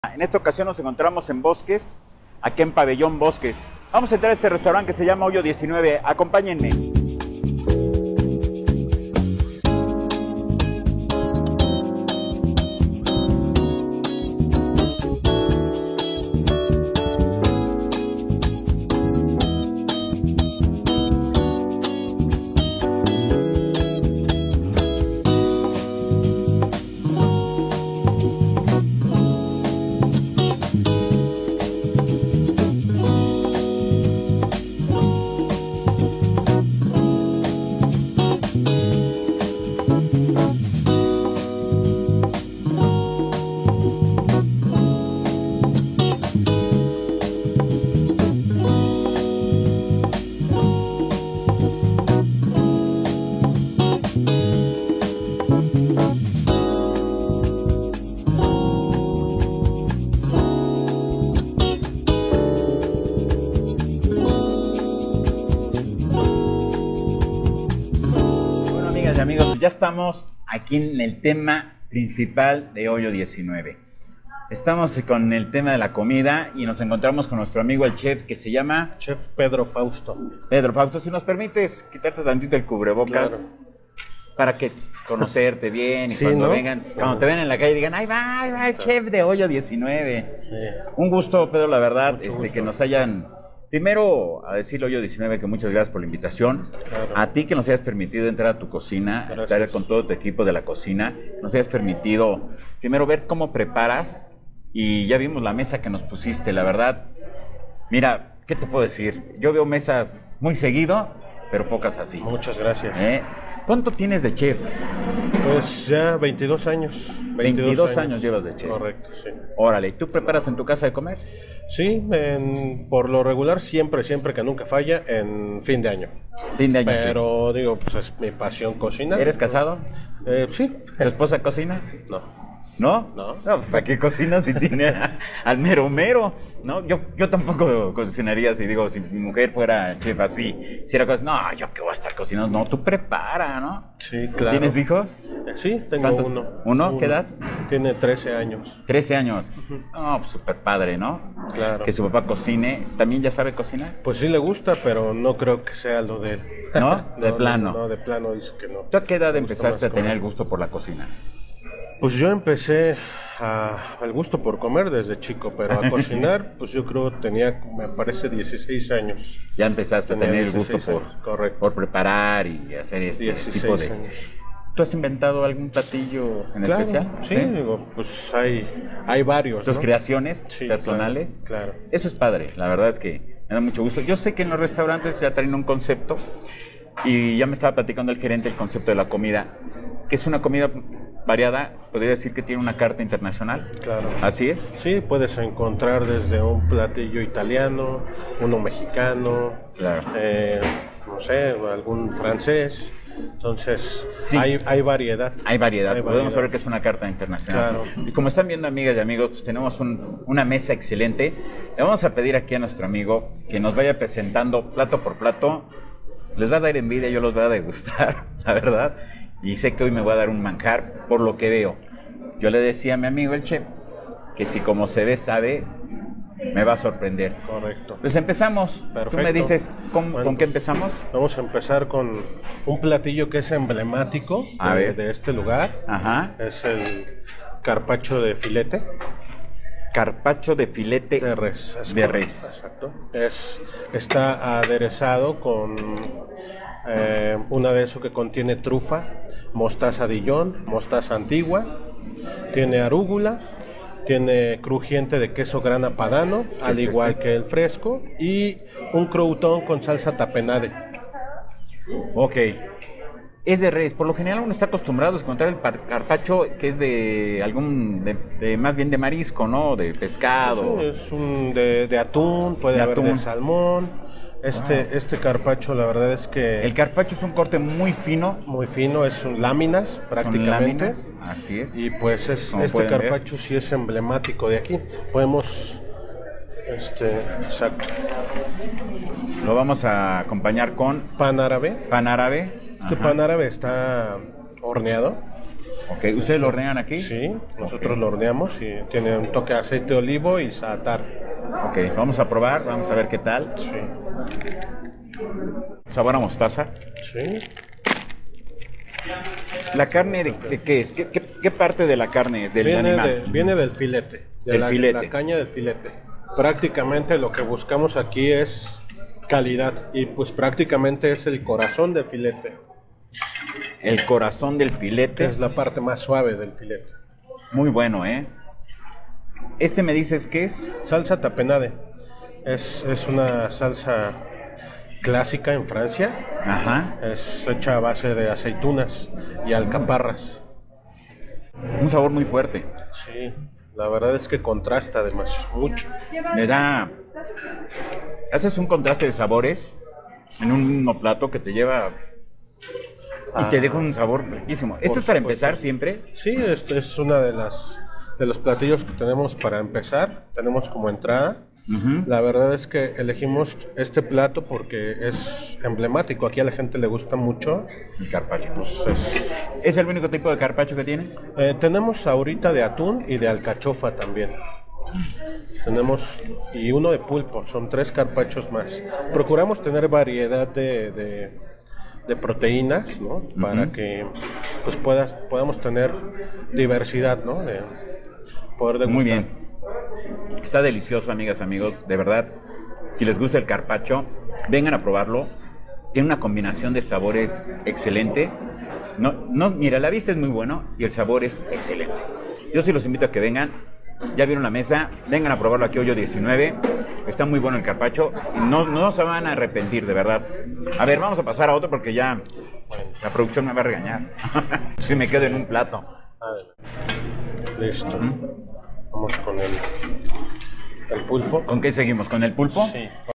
En esta ocasión nos encontramos en Bosques, aquí en Pabellón Bosques. Vamos a entrar a este restaurante que se llama Hoyo 19. Acompáñenme. Amigos, pues ya estamos aquí en el tema principal de Hoyo 19. Estamos con el tema de la comida y nos encontramos con nuestro amigo el chef que se llama... Chef Pedro Fausto. Pedro Fausto, si nos permites quitarte tantito el cubrebocas, claro, para que conocerte bien y sí, cuando vengan, cuando te ven en la calle digan, ahí va el chef de Hoyo 19. Sí. Un gusto, Pedro, la verdad, que nos hayan... Primero, a decirle Hoyo 19 que muchas gracias por la invitación. Claro. A ti que nos hayas permitido entrar a tu cocina, estar con todo tu equipo de la cocina, nos hayas permitido primero ver cómo preparas y ya vimos la mesa que nos pusiste, la verdad. Mira, ¿qué te puedo decir? Yo veo mesas muy seguido, pero pocas así. Muchas gracias. ¿Cuánto tienes de chef? Pues ya 22 años. 22 años llevas de chef. Correcto, sí. Órale, ¿y tú preparas en tu casa de comer? Sí, por lo regular siempre que nunca falla, en fin de año. Fin de año. Pero sí, digo, pues es mi pasión cocinar. ¿Eres casado? Sí. ¿Tu esposa cocina? No. ¿No? No. No, pues ¿para qué cocinas si tiene al mero mero? ¿No? Yo tampoco cocinaría si digo, si mi mujer fuera chef así. Si era cosa, no, yo qué voy a estar cocinando. No, tú prepara, ¿no? Sí, claro. ¿Tienes hijos? Sí, tengo uno. ¿Uno? ¿Qué edad? Tiene 13 años. 13 años. No, pues súper padre, ¿no? Claro. Que su papá cocine. ¿También ya sabe cocinar? Pues sí le gusta, pero no creo que sea lo de él. ¿No? De plano. No, de plano dice que no. ¿Tú a qué edad empezaste a tener el gusto por la cocina? Pues yo empecé al gusto por comer desde chico, pero a cocinar, pues yo creo tenía, me parece, 16 años. Ya empezaste a tener el gusto por preparar y hacer este tipo de... Años. ¿Tú has inventado algún platillo en especial? Sí, digo, pues hay varios. ¿Tus creaciones personales? Claro. Eso es padre, la verdad es que me da mucho gusto. Yo sé que en los restaurantes ya traen un concepto y ya me estaba platicando el gerente el concepto de la comida, que es una comida variada, podría decir que tiene una carta internacional. Claro. ¿Así es? Sí, puedes encontrar desde un platillo italiano, uno mexicano, claro, no sé, algún francés. Entonces, sí, hay variedad. Hay variedad. Podemos saber que es una carta internacional. Claro. Y como están viendo, amigas y amigos, pues tenemos una mesa excelente. Le vamos a pedir aquí a nuestro amigo que nos vaya presentando plato por plato. Les va a dar envidia, yo los voy a degustar, la verdad. Y sé que hoy me voy a dar un manjar por lo que veo. Yo le decía a mi amigo el chef que si como se ve, sabe, me va a sorprender. Correcto. Pues empezamos. Perfecto. Tú me dices, ¿con qué empezamos? Vamos a empezar con un platillo que es emblemático de este lugar. Ajá. Es el carpaccio de filete. Carpaccio de filete de res. De res. Exacto. Está aderezado con un aderezo que contiene trufa, mostaza Dijon, mostaza antigua, tiene arúgula, tiene crujiente de queso grana padano, al igual que el fresco, y un croutón con salsa tapenade. Ok. Es de res. Por lo general uno está acostumbrado a encontrar el carpaccio que es de más bien de marisco, ¿no? De pescado. Sí, es de atún, puede haber de salmón. Este carpaccio, la verdad es que... El carpaccio es un corte muy fino. Muy fino, es láminas prácticamente. Láminas, así es. Y pues este carpaccio sí es emblemático de aquí. Podemos... exacto. Lo vamos a acompañar con... Pan árabe. Pan árabe. Pan árabe está horneado. Ok, ¿ustedes lo hornean aquí? Sí, nosotros lo horneamos y tiene un toque de aceite de olivo y za'atar. Ok, vamos a probar, vamos a ver qué tal. Sí. Sabor a mostaza. Sí. ¿La carne de qué es? ¿Qué parte de la carne es? ¿Del animal? Viene del filete. La caña del filete. Prácticamente lo que buscamos aquí es calidad y pues prácticamente es el corazón del filete. El corazón del filete. Es la parte más suave del filete. Muy bueno, ¿eh? ¿Este me dices qué es? Salsa tapenade. Es una salsa clásica en Francia. Ajá. Es hecha a base de aceitunas y alcaparras. Un sabor muy fuerte. Sí, la verdad es que contrasta además mucho. Le da... Haces un contraste de sabores en un mismo plato que te lleva... Y te deja un sabor riquísimo. ¿Esto es para empezar siempre? Sí, este es una de los platillos que tenemos para empezar. Tenemos como entrada. La verdad es que elegimos este plato porque es emblemático. Aquí a la gente le gusta mucho. El carpaccio. Pues ¿Es el único tipo de carpaccio que tiene? Tenemos ahorita de atún y de alcachofa también. Tenemos y uno de pulpo. Son 3 carpachos más. Procuramos tener variedad de proteínas, ¿no? Para que pues podamos tener diversidad, ¿no? De poder degustar. Muy bien. Está delicioso, amigas, amigos, de verdad. Si les gusta el carpaccio, vengan a probarlo. Tiene una combinación de sabores excelente. Mira, la vista es muy bueno y el sabor es excelente. Yo sí los invito a que vengan. Ya vieron la mesa, vengan a probarlo aquí Hoyo 19. Está muy bueno el carpaccio. No se van a arrepentir, de verdad. A ver, vamos a pasar a otro porque ya la producción me va a regañar. Si me quedo en un plato. Listo. Vamos con el pulpo. ¿Con qué seguimos? ¿Con el pulpo? Sí.